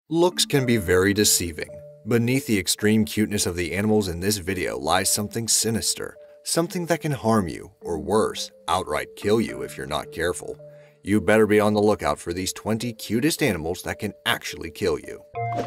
Looks can be very deceiving. Beneath the extreme cuteness of the animals in this video lies something sinister, something that can harm you, or worse, outright kill you if you're not careful. You better be on the lookout for these 20 cutest animals that can actually kill you.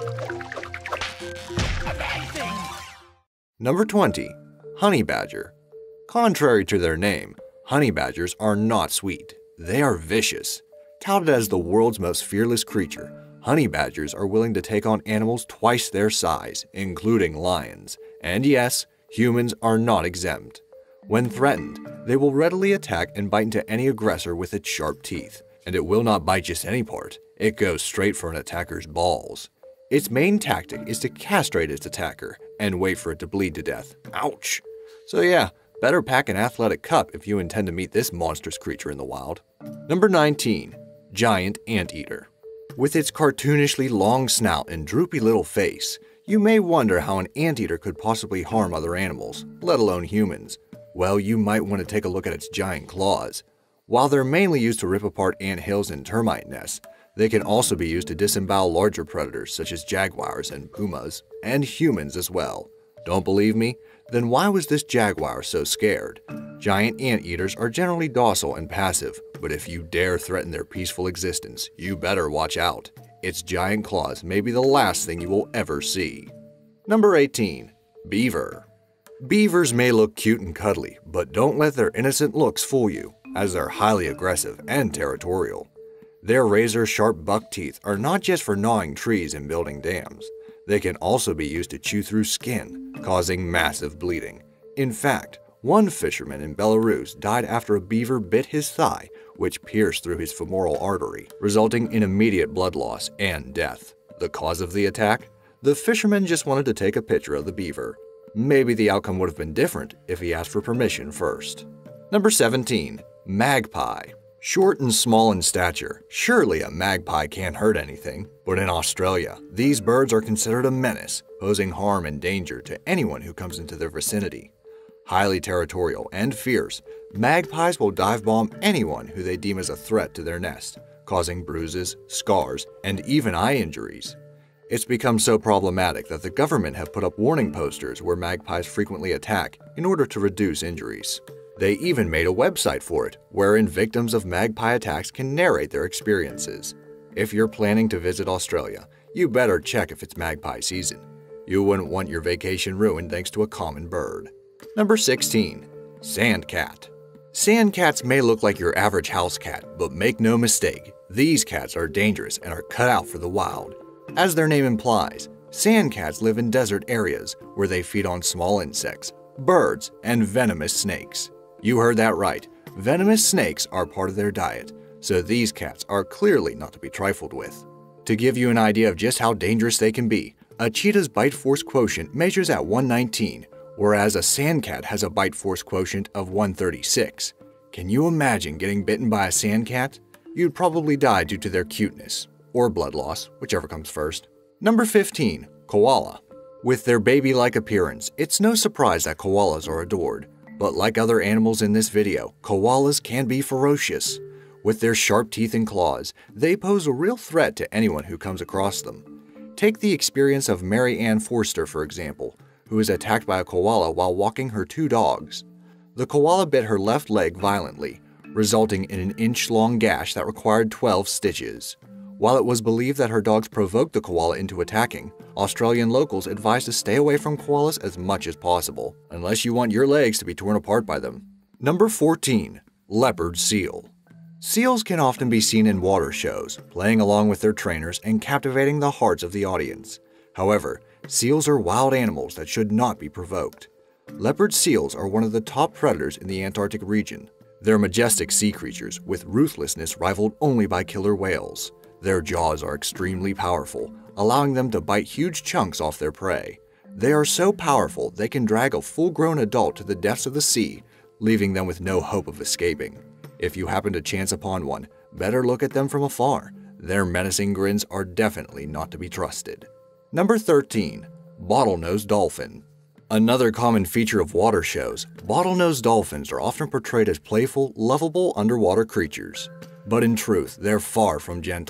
Number 20. Honey Badger. Contrary to their name, honey badgers are not sweet. They are vicious. Touted as the world's most fearless creature, honey badgers are willing to take on animals twice their size, including lions. And yes, humans are not exempt. When threatened, they will readily attack and bite into any aggressor with its sharp teeth. And it will not bite just any part, it goes straight for an attacker's balls. Its main tactic is to castrate its attacker and wait for it to bleed to death. Ouch! So yeah, better pack an athletic cup if you intend to meet this monstrous creature in the wild. Number 19. Giant Anteater. With its cartoonishly long snout and droopy little face, you may wonder how an anteater could possibly harm other animals, let alone humans. Well, you might want to take a look at its giant claws. While they're mainly used to rip apart ant hills and termite nests, they can also be used to disembowel larger predators such as jaguars and pumas, and humans as well. Don't believe me? Then why was this jaguar so scared? Giant anteaters are generally docile and passive, but if you dare threaten their peaceful existence, you better watch out. Its giant claws may be the last thing you will ever see. Number 18. Beaver. Beavers may look cute and cuddly, but don't let their innocent looks fool you, as they're highly aggressive and territorial. Their razor-sharp buck teeth are not just for gnawing trees and building dams. They can also be used to chew through skin, causing massive bleeding. In fact, one fisherman in Belarus died after a beaver bit his thigh, which pierced through his femoral artery, resulting in immediate blood loss and death. The cause of the attack? The fisherman just wanted to take a picture of the beaver. Maybe the outcome would have been different if he asked for permission first. Number 17. Magpie. Short and small in stature, surely a magpie can't hurt anything. But in Australia, these birds are considered a menace, posing harm and danger to anyone who comes into their vicinity. Highly territorial and fierce, magpies will dive bomb anyone who they deem as a threat to their nest, causing bruises, scars, and even eye injuries. It's become so problematic that the government have put up warning posters where magpies frequently attack in order to reduce injuries. They even made a website for it, wherein victims of magpie attacks can narrate their experiences. If you're planning to visit Australia, you better check if it's magpie season. You wouldn't want your vacation ruined thanks to a common bird. Number 16. Sandcat. Sandcats may look like your average house cat, but make no mistake, these cats are dangerous and are cut out for the wild. As their name implies, sandcats live in desert areas where they feed on small insects, birds, and venomous snakes. You heard that right. Venomous snakes are part of their diet, so these cats are clearly not to be trifled with. To give you an idea of just how dangerous they can be, a cheetah's bite force quotient measures at 119, whereas a sandcat has a bite force quotient of 136. Can you imagine getting bitten by a sandcat? You'd probably die due to their cuteness, or blood loss, whichever comes first. Number 15. Koala. With their baby-like appearance, it's no surprise that koalas are adored. But like other animals in this video, koalas can be ferocious. With their sharp teeth and claws, they pose a real threat to anyone who comes across them. Take the experience of Mary Ann Forster, for example, who was attacked by a koala while walking her two dogs. The koala bit her left leg violently, resulting in an inch-long gash that required 12 stitches. While it was believed that her dogs provoked the koala into attacking, Australian locals advised to stay away from koalas as much as possible, unless you want your legs to be torn apart by them. Number 14. Leopard Seal. Seals can often be seen in water shows, playing along with their trainers and captivating the hearts of the audience. However, seals are wild animals that should not be provoked. Leopard seals are one of the top predators in the Antarctic region. They're majestic sea creatures with ruthlessness rivaled only by killer whales. Their jaws are extremely powerful, allowing them to bite huge chunks off their prey. They are so powerful they can drag a full-grown adult to the depths of the sea, leaving them with no hope of escaping. If you happen to chance upon one, better look at them from afar. Their menacing grins are definitely not to be trusted. Number 13. Bottlenose Dolphin. Another common feature of water shows, bottlenose dolphins are often portrayed as playful, lovable underwater creatures. But in truth, they're far from gentle,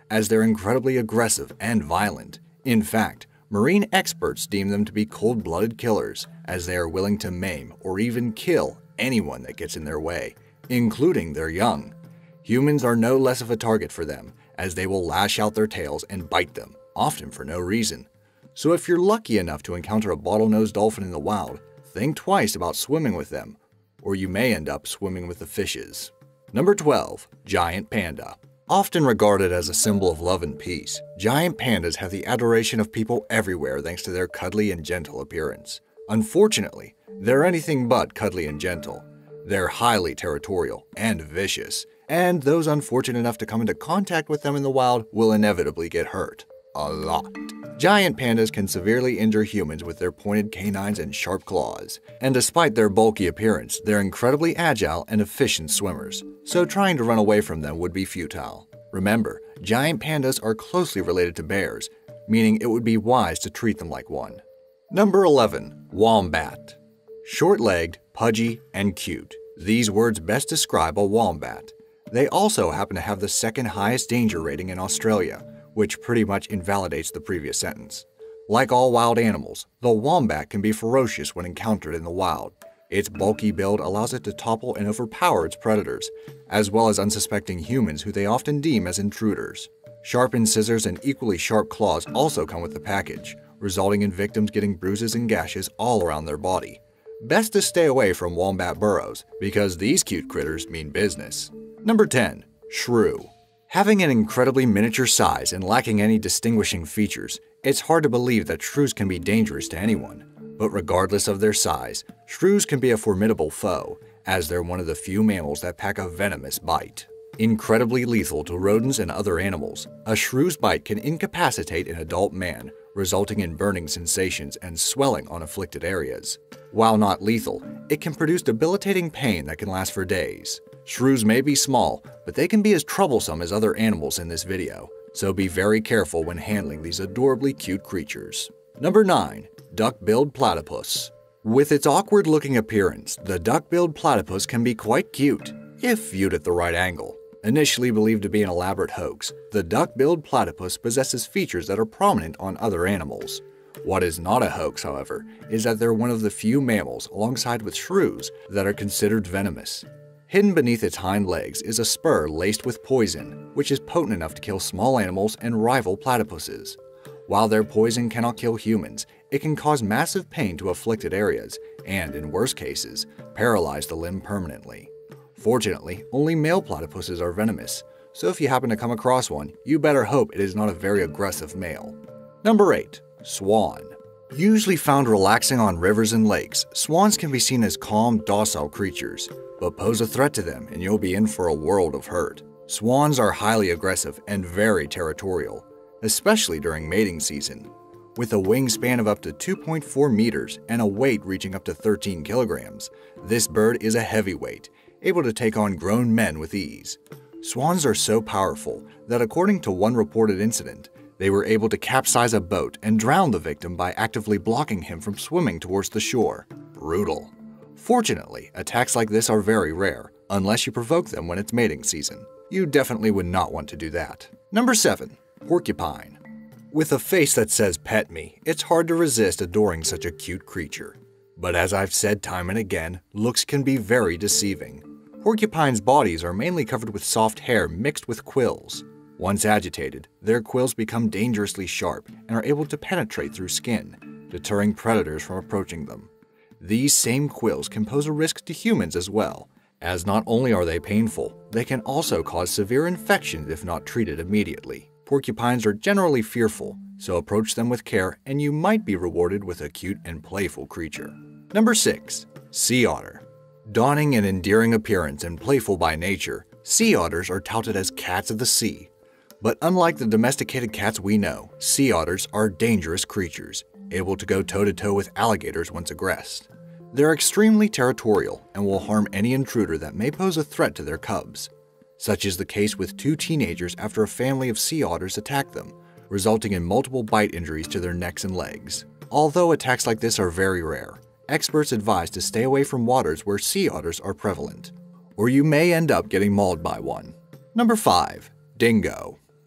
as they're incredibly aggressive and violent. In fact, marine experts deem them to be cold-blooded killers, as they are willing to maim or even kill anyone that gets in their way, including their young. Humans are no less of a target for them, as they will lash out their tails and bite them, often for no reason. So if you're lucky enough to encounter a bottlenose dolphin in the wild, think twice about swimming with them, or you may end up swimming with the fishes. Number 12. Giant Panda. Often regarded as a symbol of love and peace, giant pandas have the adoration of people everywhere thanks to their cuddly and gentle appearance. Unfortunately, they're anything but cuddly and gentle. They're highly territorial and vicious, and those unfortunate enough to come into contact with them in the wild will inevitably get hurt. A lot. Giant pandas can severely injure humans with their pointed canines and sharp claws, and despite their bulky appearance, they're incredibly agile and efficient swimmers, so trying to run away from them would be futile. Remember, giant pandas are closely related to bears, meaning it would be wise to treat them like one. Number 11. Wombat. Short-legged, pudgy, and cute. These words best describe a wombat. They also happen to have the second highest danger rating in Australia, which pretty much invalidates the previous sentence. Like all wild animals, the wombat can be ferocious when encountered in the wild. Its bulky build allows it to topple and overpower its predators, as well as unsuspecting humans who they often deem as intruders. Sharpened scissors and equally sharp claws also come with the package, resulting in victims getting bruises and gashes all around their body. Best to stay away from wombat burrows, because these cute critters mean business. Number 10. Shrew. Having an incredibly miniature size and lacking any distinguishing features, it's hard to believe that shrews can be dangerous to anyone. But regardless of their size, shrews can be a formidable foe, as they're one of the few mammals that pack a venomous bite. Incredibly lethal to rodents and other animals, a shrew's bite can incapacitate an adult man, resulting in burning sensations and swelling on afflicted areas. While not lethal, it can produce debilitating pain that can last for days. Shrews may be small, but they can be as troublesome as other animals in this video, so be very careful when handling these adorably cute creatures. Number 9. Duck-billed platypus. With its awkward-looking appearance, the duck-billed platypus can be quite cute, if viewed at the right angle. Initially believed to be an elaborate hoax, the duck-billed platypus possesses features that are prominent on other animals. What is not a hoax, however, is that they're one of the few mammals, alongside with shrews, that are considered venomous. Hidden beneath its hind legs is a spur laced with poison, which is potent enough to kill small animals and rival platypuses. While their poison cannot kill humans, it can cause massive pain to afflicted areas, and in worse cases, paralyze the limb permanently. Fortunately, only male platypuses are venomous, so if you happen to come across one, you better hope it is not a very aggressive male. Number 8. Swan. Usually found relaxing on rivers and lakes, swans can be seen as calm, docile creatures, but pose a threat to them and you'll be in for a world of hurt. Swans are highly aggressive and very territorial, especially during mating season. With a wingspan of up to 2.4 meters and a weight reaching up to 13 kilograms, this bird is a heavyweight, able to take on grown men with ease. Swans are so powerful that according to one reported incident, they were able to capsize a boat and drown the victim by actively blocking him from swimming towards the shore. Brutal. Fortunately, attacks like this are very rare, unless you provoke them when it's mating season. You definitely would not want to do that. Number 7. Porcupine. With a face that says "pet me," it's hard to resist adoring such a cute creature. But as I've said time and again, looks can be very deceiving. Porcupines' bodies are mainly covered with soft hair mixed with quills. Once agitated, their quills become dangerously sharp and are able to penetrate through skin, deterring predators from approaching them. These same quills can pose a risk to humans as well, as not only are they painful, they can also cause severe infections if not treated immediately. Porcupines are generally fearful, so approach them with care and you might be rewarded with a cute and playful creature. Number 6. Sea otter. Donning an endearing appearance and playful by nature, sea otters are touted as cats of the sea. But unlike the domesticated cats we know, sea otters are dangerous creatures, able to go toe-to-toe with alligators once aggressed. They're extremely territorial and will harm any intruder that may pose a threat to their cubs. Such is the case with 2 teenagers after a family of sea otters attacked them, resulting in multiple bite injuries to their necks and legs. Although attacks like this are very rare, experts advise to stay away from waters where sea otters are prevalent, or you may end up getting mauled by one. Number 5. Dingo.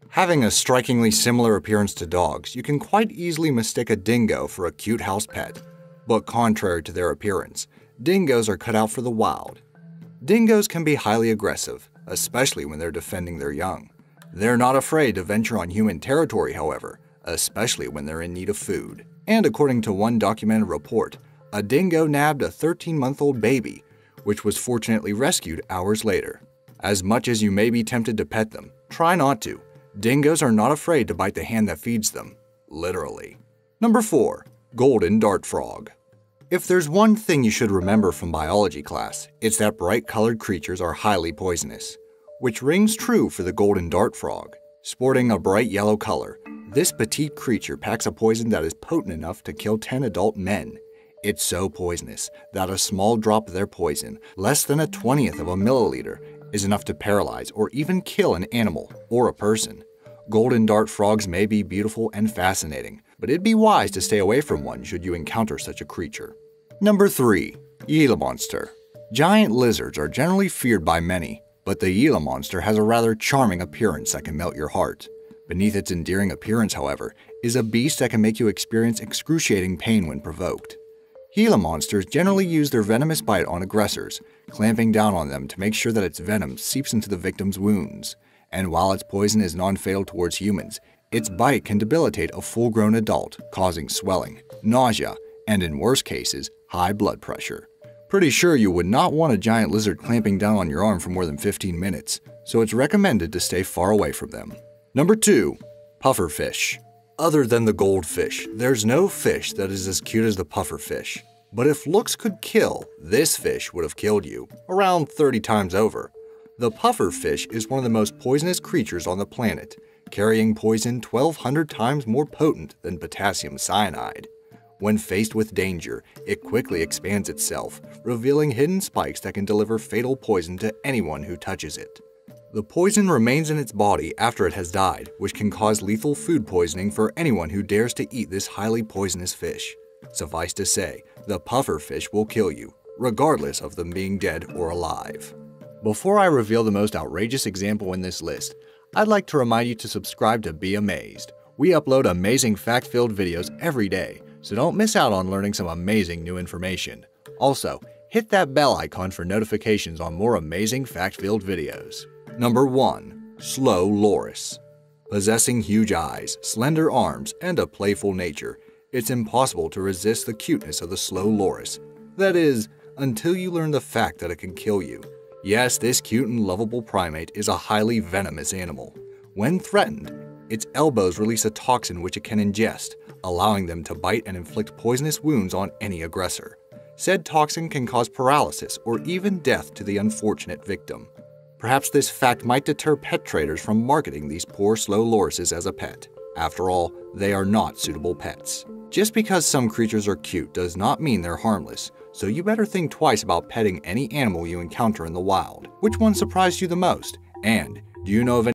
Having a strikingly similar appearance to dogs, you can quite easily mistake a dingo for a cute house pet. But contrary to their appearance, dingoes are cut out for the wild. Dingoes can be highly aggressive, especially when they're defending their young. They're not afraid to venture on human territory, however, especially when they're in need of food. And according to one documented report, a dingo nabbed a 13-month-old baby, which was fortunately rescued hours later. As much as you may be tempted to pet them, try not to. Dingoes are not afraid to bite the hand that feeds them, literally. Number 4. Golden dart frog. If there's one thing you should remember from biology class, it's that bright-colored creatures are highly poisonous, which rings true for the golden dart frog. Sporting a bright yellow color, this petite creature packs a poison that is potent enough to kill 10 adult men. It's so poisonous that a small drop of their poison, less than a 1/20th of a milliliter, is enough to paralyze or even kill an animal or a person. Golden dart frogs may be beautiful and fascinating, but it'd be wise to stay away from one should you encounter such a creature. Number 3. Gila monster. Giant lizards are generally feared by many, but the Gila monster has a rather charming appearance that can melt your heart. Beneath its endearing appearance, however, is a beast that can make you experience excruciating pain when provoked. Gila monsters generally use their venomous bite on aggressors, clamping down on them to make sure that its venom seeps into the victim's wounds. And while its poison is non-fatal towards humans, its bite can debilitate a full-grown adult, causing swelling, nausea, and in worse cases, high blood pressure. Pretty sure you would not want a giant lizard clamping down on your arm for more than 15 minutes, so it's recommended to stay far away from them. Number 2. Pufferfish. Other than the goldfish, there's no fish that is as cute as the pufferfish. But if looks could kill, this fish would have killed you, around 30 times over. The pufferfish is one of the most poisonous creatures on the planet, carrying poison 1,200 times more potent than potassium cyanide. When faced with danger, it quickly expands itself, revealing hidden spikes that can deliver fatal poison to anyone who touches it. The poison remains in its body after it has died, which can cause lethal food poisoning for anyone who dares to eat this highly poisonous fish. Suffice to say, the pufferfish will kill you, regardless of them being dead or alive. Before I reveal the most outrageous example in this list, I'd like to remind you to subscribe to Be Amazed. We upload amazing fact-filled videos every day, so don't miss out on learning some amazing new information. Also, hit that bell icon for notifications on more amazing fact-filled videos. Number 1. Slow loris. Possessing huge eyes, slender arms, and a playful nature, it's impossible to resist the cuteness of the slow loris. That is, until you learn the fact that it can kill you. Yes, this cute and lovable primate is a highly venomous animal. When threatened, its elbows release a toxin which it can ingest, allowing them to bite and inflict poisonous wounds on any aggressor. Said toxin can cause paralysis or even death to the unfortunate victim. Perhaps this fact might deter pet traders from marketing these poor slow lorises as a pet. After all, they are not suitable pets. Just because some creatures are cute does not mean they're harmless, so you better think twice about petting any animal you encounter in the wild. Which one surprised you the most? And do you know of any